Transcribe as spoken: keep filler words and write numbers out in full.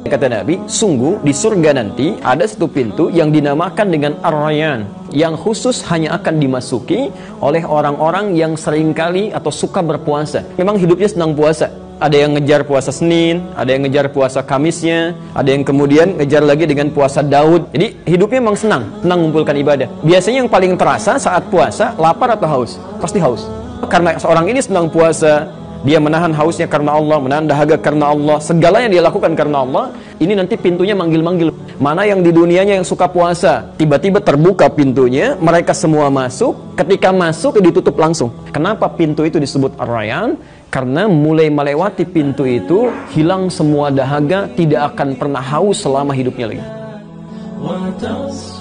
Kata Nabi, sungguh di surga nanti ada satu pintu yang dinamakan dengan Ar-Rayyan, yang khusus hanya akan dimasuki oleh orang-orang yang seringkali atau suka berpuasa. Memang hidupnya senang puasa. Ada yang ngejar puasa Senin, ada yang ngejar puasa Kamisnya, ada yang kemudian ngejar lagi dengan puasa Daud. Jadi hidupnya memang senang, senang mengumpulkan ibadah. Biasanya yang paling terasa saat puasa, lapar atau haus? Pasti haus. Karena seorang ini senang puasa, dia menahan hausnya karena Allah, menahan dahaga karena Allah, segalanya dia lakukan karena Allah. Ini nanti pintunya manggil-manggil. Mana yang di dunianya yang suka puasa, tiba-tiba terbuka pintunya, mereka semua masuk. Ketika masuk, itu ditutup langsung. Kenapa pintu itu disebut Ar-Rayyan? Karena mulai melewati pintu itu, hilang semua dahaga, tidak akan pernah haus selama hidupnya lagi.